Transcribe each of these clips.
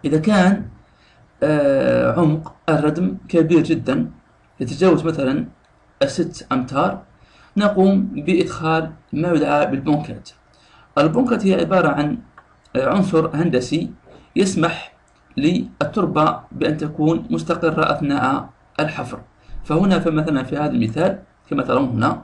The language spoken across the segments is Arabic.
إذا كان عمق الردم كبير جدا يتجاوز مثلا 6 أمتار، نقوم بإدخال ما يدعى بالبونكات. البونكات هي عبارة عن عنصر هندسي يسمح للتربة بأن تكون مستقرة أثناء الحفر. فهنا فمثلا في هذا المثال كما ترون هنا،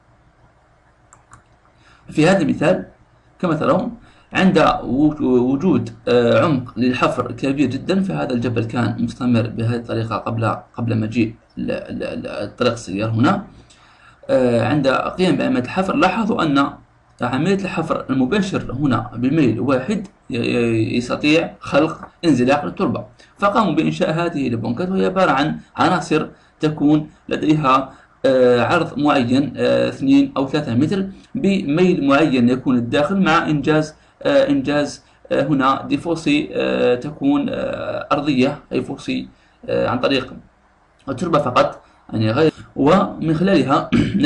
في هذا المثال كما ترون عند وجود عمق للحفر كبير جدا، فهذا الجبل كان مستمر بهذه الطريقة قبل مجيء الطريق السيار هنا. عند قيام بعملية الحفر لاحظوا أن عملية الحفر المباشر هنا بميل واحد يستطيع خلق انزلاق للتربة، فقاموا بإنشاء هذه البونكات، وهي عبارة عن عناصر تكون لديها عرض معين 2 أو 3 متر بميل معين يكون الداخل، مع إنجاز هنا دي فوسي تكون أرضية، أي فوسي عن طريق التربة فقط، يعني غير، ومن خلالها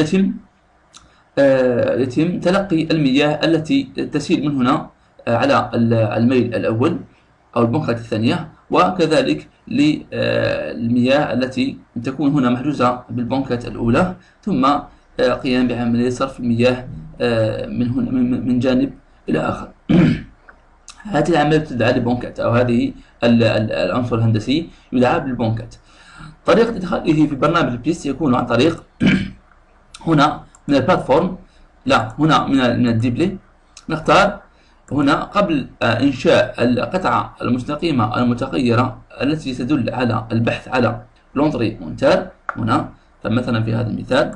يتم تلقي المياه التي تسيل من هنا على الميل الأول أو البنكة الثانية، وكذلك للمياه التي تكون هنا محجوزة بالبنكة الأولى، ثم قيام بعملية صرف المياه من هنا من جانب إلى آخر. هذه العملية تدعى للبونكات، أو هذه العنصر الهندسي يدعى بالبونكات. طريقة إدخاله في برنامج البيست يكون عن طريق هنا من البلاتفورم، لا هنا من الديبلي، نختار هنا قبل إنشاء القطعة المستقيمة المتغيرة التي تدل على البحث على لونتري مونتال هنا. فمثلا في هذا المثال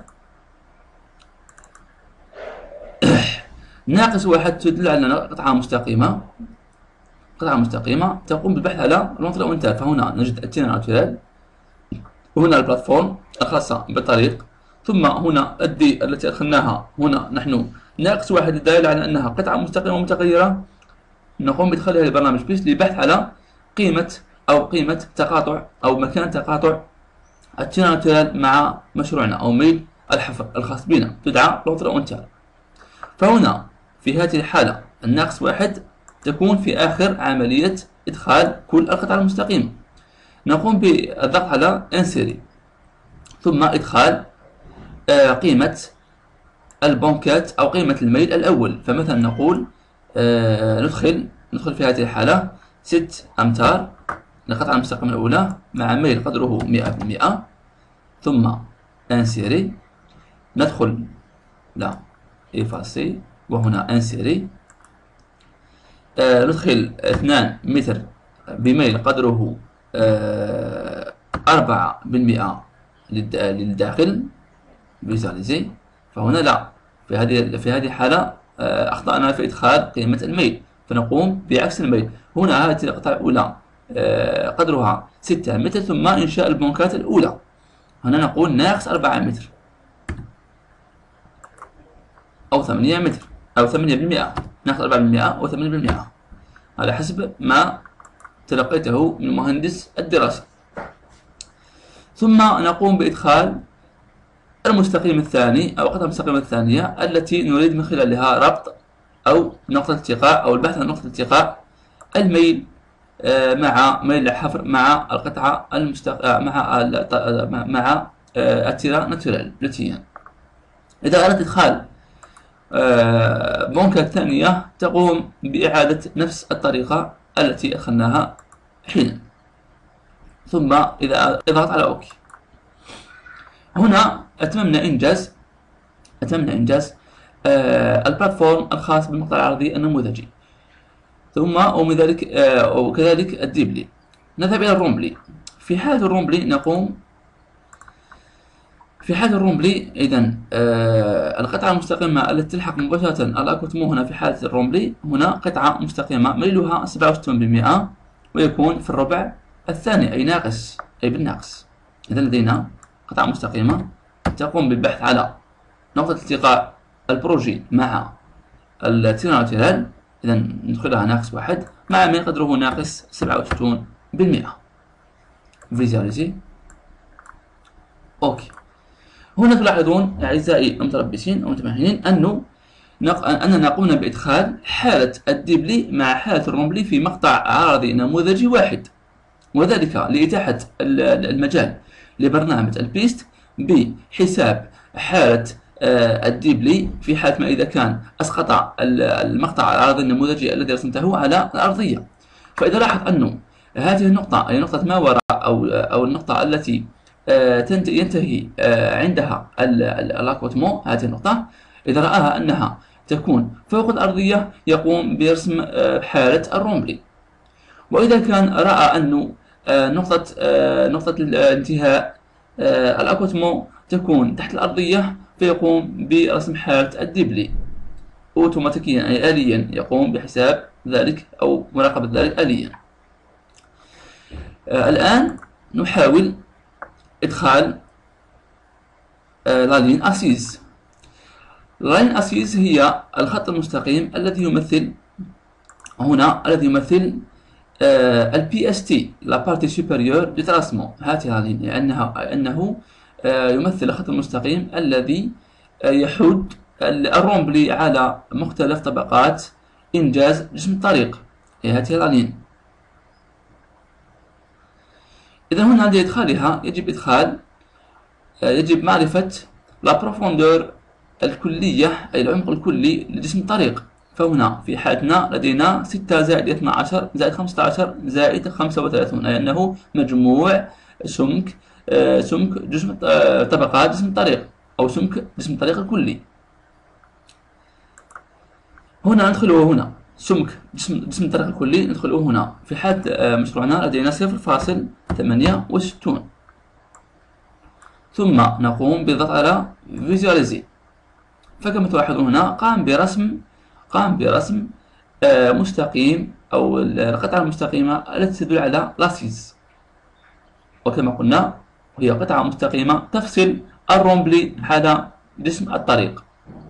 ناقص واحد تدل على قطعة مستقيمة تقوم بالبحث على لونتري مونتال، فهنا نجد التينا ناتورال، وهنا البلاتفورم الخاصة بالطريق، ثم هنا الدي التي أدخلناها هنا نحن ناقص واحد الدلالة على أنها قطعة مستقيمة متغيرة، نقوم بدخلها لبرنامج بيست للبحث على قيمة تقاطع أو مكان تقاطع التيرانوتيرال مع مشروعنا أو ميل الحفر الخاص بنا، تدعى لونتري اونتال. فهنا في هذه الحالة الناقص واحد تكون في آخر عملية إدخال كل القطع المستقيمة. نقوم بالضغط على انسيري، ثم إدخال قيمة البونكات أو قيمة الميل الأول. فمثلا نقول ندخل في هذه الحالة 6 أمتار للقطعة المستقيمة الأولى مع ميل قدره 100%، ثم انسيري، ندخل لا إيفاسي، وهنا انسيري، ندخل 2 متر بميل قدره 4% للداخل فيزواليزي. فهنا لا، في هذه الحالة أخطأنا في إدخال قيمة الميل، فنقوم بعكس الميل. هنا هذه القطعة الأولى قدرها 6 متر، ثم إنشاء البنكات الأولى. هنا نقول ناقص 4 متر أو 8 متر أو 8%، ناقص 4% أو 8%، على حسب ما تلقيته من مهندس الدراسة. ثم نقوم بإدخال المستقيم الثاني أو القطعة المستقيمة الثانية التي نريد من خلالها ربط أو نقطة التقاء أو البحث عن نقطة التقاء الميل مع ميل الحفر مع القطعة مع التيرا ناتورال لوتيان. إذا أردت إدخال بونكة ثانية تقوم بإعادة نفس الطريقة التي أدخلناها حينا، ثم إذا اضغط على أوكي. هنا أتممنا إنجاز البلاتفورم الخاص بالمقطع العرضي النموذجي، ثم وكذلك الديبلي. نذهب إلى الرومبلي. في حالة الرومبلي إذن القطعة المستقيمة التي تلحق مباشرة الأكوتمو هنا في حالة الرومبلي، هنا قطعة مستقيمة ميلها 67%، ويكون في الربع الثاني أي ناقص، أي بالناقص. إذن لدينا قطعة مستقيمة تقوم بالبحث على نقطة التقاء البروجي مع التيرانوتيرال، إذا ندخلها ناقص واحد مع ميل قدره ناقص 67%. فيزواليزي أوكي. هنا تلاحظون أعزائي المتربصين أو المتمهنين أنه أننا قمنا بإدخال حالة الديبلي مع حالة الرومبلي في مقطع عرضي نموذجي واحد، وذلك لإتاحة المجال لبرنامج البيست بحساب حالة الديبلي في حالة ما إذا كان أسقط المقطع العرضي النموذجي الذي رسمته على الأرضية. فإذا لاحظ أنه هذه النقطة أي نقطة ما وراء أو النقطة التي ينتهي عندها الأكوتمو، هذه النقطة إذا رآها أنها تكون فوق الأرضية يقوم برسم حالة الرومبلي. وإذا كان رأى أنه نقطة الانتهاء الأكوتمو تكون تحت الأرضية فيقوم برسم حالة الديبلي أوتوماتيكيا أي آليا، يقوم بحساب ذلك أو مراقبة ذلك آليا. الآن نحاول إدخال لاين أسيز. لاين أسيز هي الخط المستقيم الذي يمثل هنا ال PST لا بارتي سوبيريور دو تراسمون، هذه لاين لأنه يمثل الخط المستقيم الذي يحد الرومبلي على مختلف طبقات إنجاز جسم الطريق، هذه لاين. إذا هنا لإدخالها يجب معرفة لا بروفوندور الكلية أي العمق الكلي لجسم الطريق. فهنا في حالتنا لدينا 6 زائد 12 زائد 15 زائد 35، أي أنه مجموع سمك جسم طبقات جسم الطريق أو سمك جسم الطريق الكلي. هنا ندخله هنا سمك جسم الطريق الكلي ندخله هنا. في حالة مشروعنا لدينا 0.68، ثم نقوم بالضغط على فيزواليزي. فكما تلاحظون هنا قام برسم مستقيم أو القطعة المستقيمة التي تدل على لاسيز، وكما قلنا هي قطعة مستقيمة تفصل الرومبلي على جسم الطريق.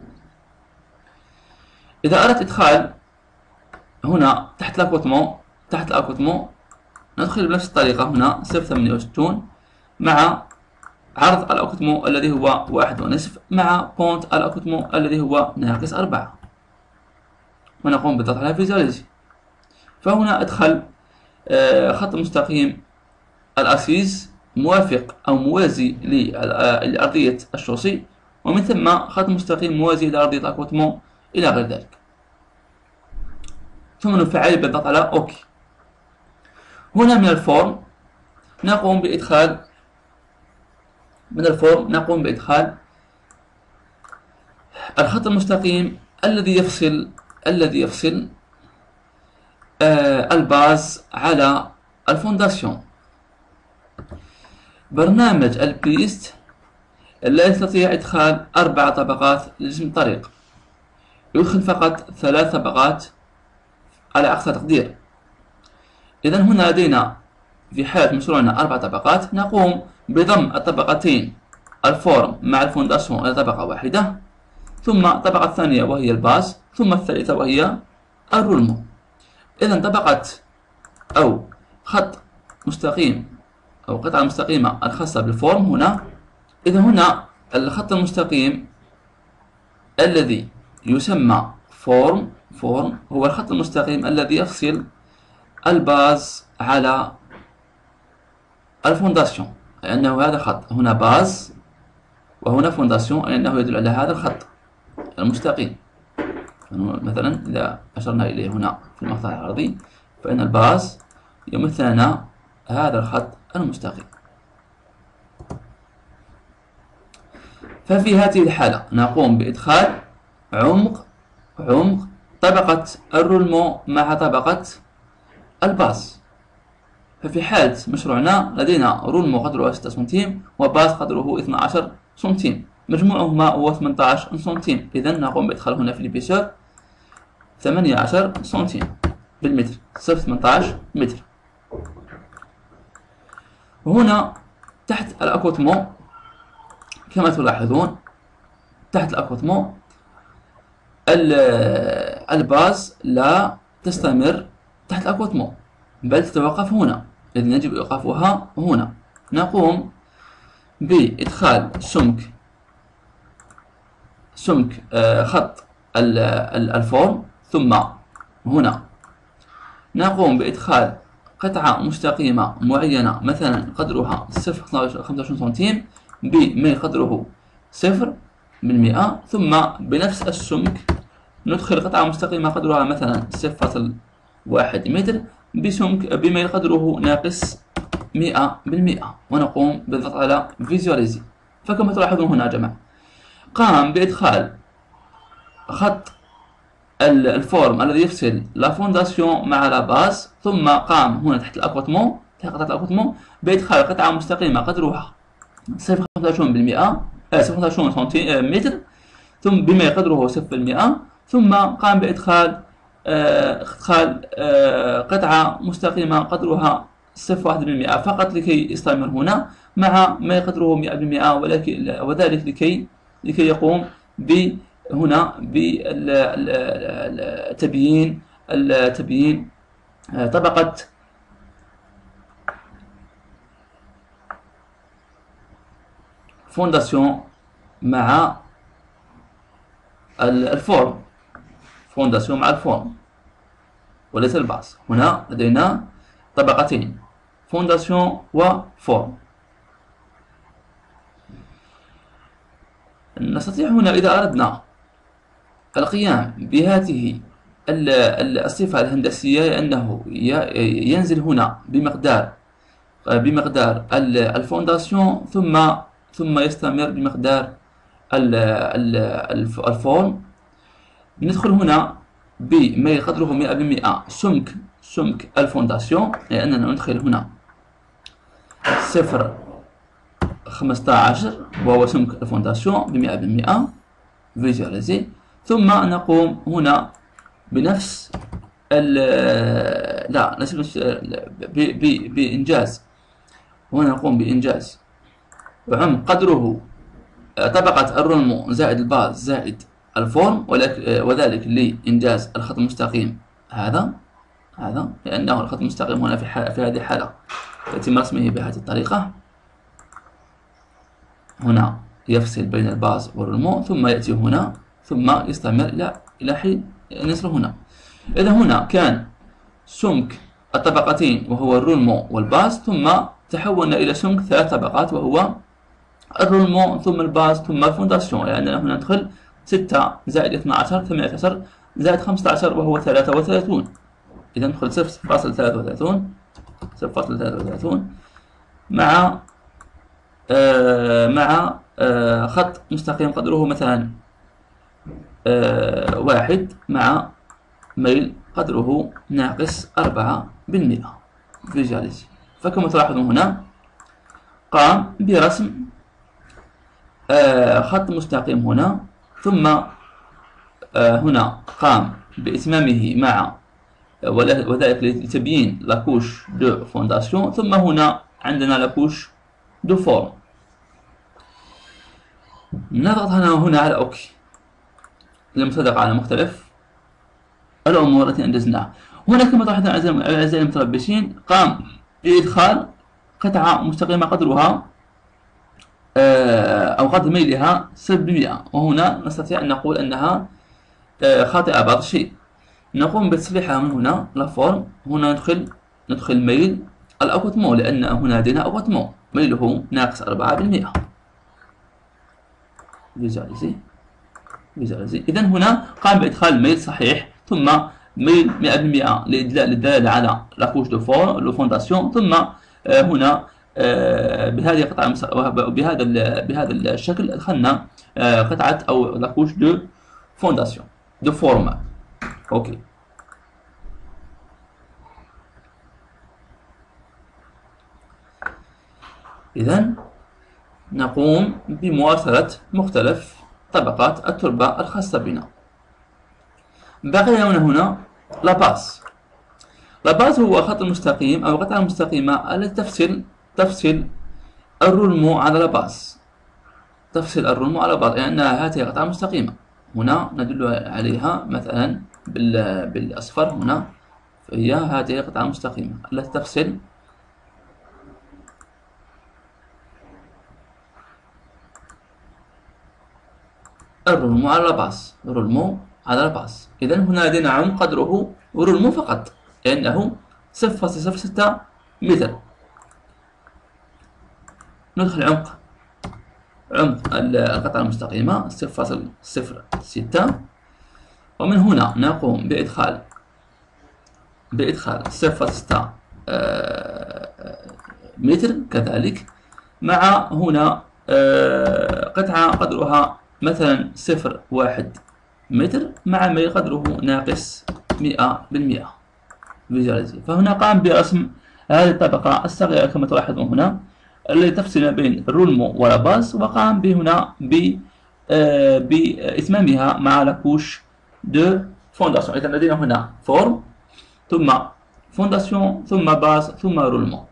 إذا أردت إدخال هنا تحت الأكوتمو ندخل بنفس الطريقة هنا 0.68 مع عرض الأكوتمو الذي هو 1.5 مع بونت الأكوتمو الذي هو -4، ونقوم بالضغط على فيزواليزي. فهنا أدخل خط مستقيم الأسيز موافق أو موازي لأرضية الشوسي، ومن ثم خط مستقيم موازي لأرضية الأكوتمو إلى غير ذلك، ثم نفعل بالضغط على أوكي. هنا من الفورم نقوم بإدخال الخط المستقيم الذي يفصل الباز على الفونداسيون. برنامج البيست لا يستطيع إدخال 4 طبقات لجسم الطريق، يدخل فقط 3 طبقات على أقصى تقدير. إذا هنا لدينا في حالة مشروعنا 4 طبقات، نقوم بضم الطبقتين الفورم مع الفونداسيون إلى طبقة واحدة، ثم الطبقة الثانية وهي الباز، ثم الثالثة وهي الرولمو. إذا طبقة أو خط مستقيم أو قطعة مستقيمة الخاصة بالفورم هنا. إذا هنا الخط المستقيم الذي يسمى فورم هو الخط المستقيم الذي يفصل الباز على الفونداسيون، لأنه هذا خط هنا باز وهنا فونداسيون، لأنه يدل على هذا الخط المستقيم. مثلا إذا أشرنا إليه هنا في المقطع العرضي فإن الباز يمثل لنا هذا الخط المستقيم. ففي هذه الحالة نقوم بإدخال عمق طبقة الرولمو مع طبقة الباز. ففي حالة مشروعنا لدينا رولمو قدره 6 سنتيم وباز قدره 12 سنتيم، مجموعهما هو 18 سنتيم. إذا نقوم بإدخال هنا في البيسور 18 سنتيم بالمتر، 18 متر. وهنا تحت الأكوتمو كما تلاحظون تحت الأكوتمو الباز لا تستمر تحت الأكوتمو بل تتوقف هنا، إذن يجب إيقافها هنا. نقوم بإدخال سمك خط الفورم، ثم هنا نقوم بإدخال قطعة مستقيمة معينة مثلا قدرها 0.25 سنتيم بميل قدره 0%، ثم بنفس السمك ندخل قطعة مستقيمة قدرها مثلا 0.1 متر بميل قدره ناقص 100%، ونقوم بالضغط على فيزواليزي. فكما تلاحظون هنا يا جماعة قام بإدخال خط الفورم الذي يفصل لا فونداسيون مع لا باز، ثم قام هنا تحت الأكوتمون، تحت قطعة الأكوتمون بإدخال قطعة مستقيمة قدرها 0.25%، 0.25 متر، ثم بما قدره 0%، ثم قام بإدخال قطعة مستقيمة قدرها 0.1% فقط لكي يستمر هنا مع ما قدره 100%، ولكن وذلك لكي يقوم هنا بالتبيين طبقة فونداسيون مع الفورم، فونداسيون مع الفورم وليس الباس. هنا لدينا طبقتين، فونداسيون وفورم. نستطيع هنا إذا أردنا القيام بهذه الصفة الهندسية أنه ينزل هنا بمقدار الفونداسيون، ثم يستمر بمقدار الفورم. ندخل هنا بما قدره 100% سمك الفونداسيون، لأننا ندخل هنا 0.15 وهو سمك الفونداسيون ب100%، فيجواليزي. ثم نقوم هنا بنفس لا نفس بإنجاز، هنا نقوم بإنجاز عمق قدره طبقة الرولمون زائد الباز زائد الفورم، وذلك لإنجاز الخط المستقيم هذا لأنه الخط المستقيم هنا في هذه الحالة يتم رسمه بهذه الطريقة. هنا يفصل بين الباز والرولمون، ثم يأتي هنا، ثم يستمر إلى حين يصل هنا. إذا هنا كان سمك الطبقتين وهو الرولمون والباز، ثم تحولنا إلى سمك 3 طبقات وهو الرولمون ثم الباز ثم الفونداسيون، لأننا هنا ندخل 6 زائد 12 18 زائد 15 وهو 33. إذا ندخل 0.33 مع خط مستقيم قدره مثلا 1 مع ميل قدره ناقص 4%، فيجواليزي. فكما تلاحظون هنا قام برسم خط مستقيم هنا، ثم هنا قام بإتمامه مع وذلك لتبيين لاكوش دو فونداسيون، ثم هنا عندنا لاكوش دو فورم. نضغط هنا على اوكي للمصادقة على مختلف الأمور التي أنجزناها. هنا كما تلاحظون أعزائي المتربصين قام بإدخال قطعة مستقيمة قدرها أو قدر ميلها 0%، وهنا نستطيع أن نقول أنها خاطئة بعض الشيء. نقوم بتصليحها من هنا لافورم، هنا ندخل ميل الأكوتمون، لأن هنا لدينا أكوتمون ميله ناقص 4%، فيزواليزي. إذا هنا قام بإدخال الميل صحيح، ثم ميل 100% للدلالة على لاكوش دو فونداسيون، ثم هنا بهذه القطعة بهذا الشكل أدخلنا قطعة أو لاكوش دو فونداسيون دو فورما. أوكي. إذا نقوم بمواصلة مختلف طبقات التربة الخاصة بنا. بقي لنا هنا لاباس. لاباس هو خط مستقيم أو قطعة مستقيمة التي تفصل الرولمو على لاباس، تفصل الرولمو على لاباس، لأنها هذه قطعة مستقيمة. هنا ندل عليها مثلا بالأصفر، هنا فهي هذه قطعة مستقيمة التي تفصل الرولمو على لاباس، الرولمو على الباص. إذا هنا لدينا عمق قدره رولمو فقط، لأنه 0.06 متر. ندخل عمق القطعة المستقيمة 0.06، ومن هنا نقوم بإدخال 0.6 متر كذلك، مع هنا قطعة قدرها مثلا 0.1 متر مع ميل قدره ناقص 100%. فهنا قام برسم هذه الطبقة الصغيرة كما تلاحظون هنا التي تفصل ما بين الرولمو والباص، وقام بهنا بإتمامها مع لاكوش دو فونداسيون. إذا لدينا هنا فورم ثم فونداسيون ثم باص ثم رولمو.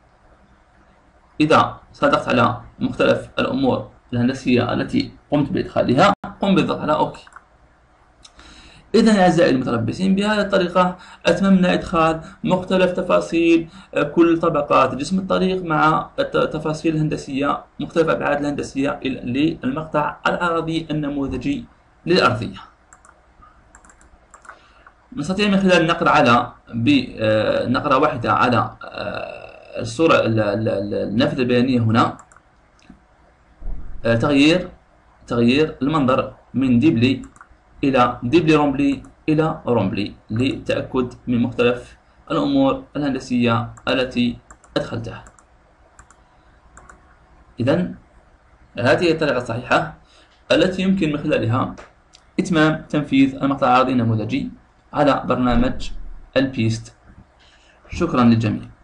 إذا صادقت على مختلف الأمور الهندسية التي قمت بإدخالها، قم بالضغط على أوكي. إذا يا أعزائي المتربصين، بهذه الطريقة أتممنا إدخال مختلف تفاصيل كل طبقات جسم الطريق مع التفاصيل الهندسية، مختلف الأبعاد الهندسية للمقطع العرضي النموذجي للأرضية. نستطيع من خلال نقرة واحدة على الصورة النافذة البيانية هنا تغيير المنظر من ديبلي إلى ديبلي رومبلي إلى رومبلي للتأكد من مختلف الأمور الهندسية التي أدخلتها. إذن هذه الطريقة الصحيحة التي يمكن من خلالها إتمام تنفيذ المقطع العرضي النموذجي على برنامج البيست. شكرا للجميع.